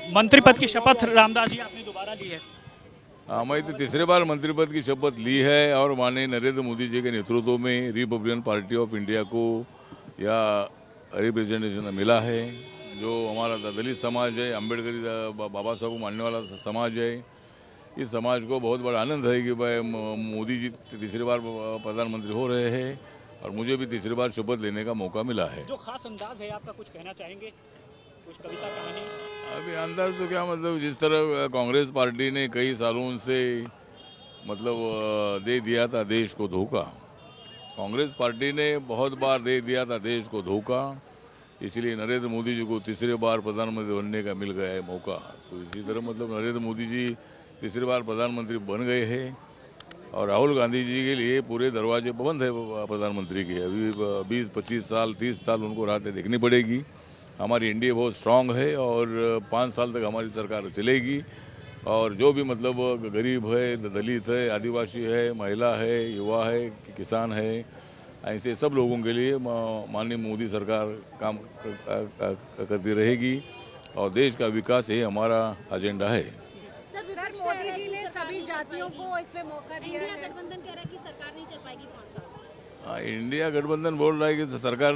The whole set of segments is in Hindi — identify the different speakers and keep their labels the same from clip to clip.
Speaker 1: मंत्री पद की शपथ रामदास जी आपने दोबारा ली है।
Speaker 2: हाँ, मैं तो तीसरे बार मंत्री पद की शपथ ली है और माननीय नरेंद्र मोदी जी के नेतृत्व में रिपब्लिकन पार्टी ऑफ इंडिया को या रिप्रेजेंटेशन मिला है। जो हमारा दलित समाज है, अम्बेडकरी बाबा साहब को मानने वाला समाज है, इस समाज को बहुत बड़ा आनंद है कि भाई मोदी जी तीसरी बार प्रधानमंत्री हो रहे हैं और मुझे भी तीसरी बार शपथ लेने का मौका मिला है।
Speaker 1: जो खास अंदाज है आपका, कुछ कहना चाहेंगे? कुछ कविता कहानी?
Speaker 2: अभी अंदाज तो क्या, मतलब जिस तरह कांग्रेस पार्टी ने कई सालों से मतलब दे दिया था देश को धोखा, कांग्रेस पार्टी ने बहुत बार दे दिया था देश को धोखा, इसलिए नरेंद्र मोदी जी को तीसरी बार प्रधानमंत्री बनने का मिल गया है मौका। तो इसी तरह मतलब नरेंद्र मोदी जी तीसरी बार प्रधानमंत्री बन गए हैं और राहुल गांधी जी के लिए पूरे दरवाजे बंद है प्रधानमंत्री के। अभी 20-25 साल 30 साल उनको राहतें देखनी पड़ेगी। हमारी इंडिया बहुत स्ट्रांग है और 5 साल तक हमारी सरकार चलेगी और जो भी मतलब गरीब है, दलित है, आदिवासी है, महिला है, युवा है, किसान है, ऐसे सब लोगों के लिए माननीय मोदी सरकार काम करती रहेगी और देश का विकास ये हमारा एजेंडा है।
Speaker 3: सर, मोदी जी ने सभी जातियों को इसमें मौका दिया है।
Speaker 4: इंडिया गठबंधन कह रहा है कि सरकार नहीं चल पाएगी 5 साल।
Speaker 2: इंडिया गठबंधन बोल रहा है कि सरकार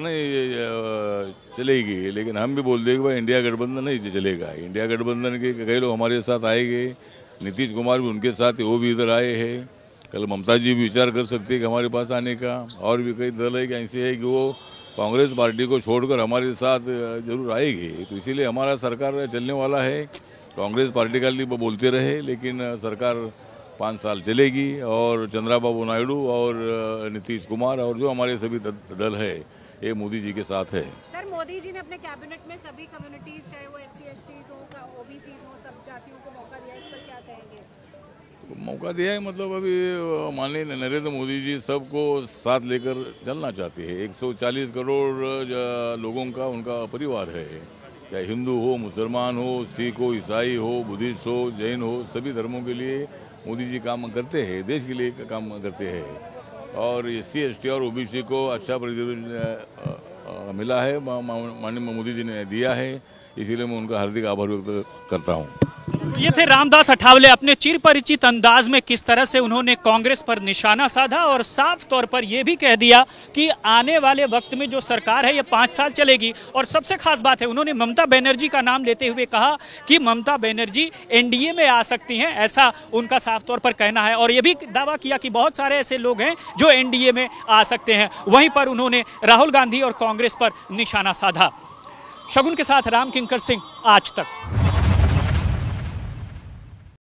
Speaker 2: नहीं चलेगी, लेकिन हम भी बोल देंगे भाई इंडिया गठबंधन नहीं चलेगा। इंडिया गठबंधन के कई लोग हमारे साथ आएंगे, नीतीश कुमार भी उनके साथ वो भी इधर आए हैं, कल ममता जी भी विचार कर सकते हैं कि हमारे पास आने का। और भी कई दल है कि ऐसे है कि वो कांग्रेस पार्टी को छोड़कर हमारे साथ जरूर आएगी। तो इसीलिए हमारा सरकार चलने वाला है। कांग्रेस पार्टी का लिए बोलते रहे, लेकिन सरकार 5 साल चलेगी और चंद्रबाबू नायडू और नीतीश कुमार और जो हमारे सभी दल है ये मोदी जी के साथ है।
Speaker 3: सर, मोदी जी ने अपने कैबिनेट में सभी कम्युनिटीज, चाहे वो SC/ST हो, OBC हो, सब जातियों को मौका दिया, इस पर क्या कहेंगे?
Speaker 2: मौका दिया है मतलब अभी माननीय नरेंद्र मोदी जी सबको साथ लेकर चलना चाहते हैं। 140 करोड़ लोगों का उनका परिवार है, चाहे हिंदू हो, मुसलमान हो, सिख हो, ईसाई हो, बुद्धिस्ट हो, जैन हो, सभी धर्मों के लिए मोदी जी काम करते हैं, देश के लिए काम करते हैं। और SC/ST और OBC को अच्छा प्रतिनिधित्व मिला है, माननीय मोदी जी ने दिया है, इसीलिए मैं उनका हार्दिक आभार व्यक्त करता हूँ।
Speaker 1: ये थे रामदास अठावले। अपने चिरपरिचित अंदाज में किस तरह से उन्होंने कांग्रेस पर निशाना साधा और साफ तौर पर यह भी कह दिया कि आने वाले वक्त में जो सरकार है ये 5 साल चलेगी। और सबसे खास बात है, उन्होंने ममता बनर्जी का नाम लेते हुए कहा कि ममता बनर्जी NDA में आ सकती हैं, ऐसा उनका साफ तौर पर कहना है। और ये भी दावा किया कि बहुत सारे ऐसे लोग हैं जो NDA में आ सकते हैं। वहीं पर उन्होंने राहुल गांधी और कांग्रेस पर निशाना साधा। शगुन के साथ राम किंकर सिंह, आज तक।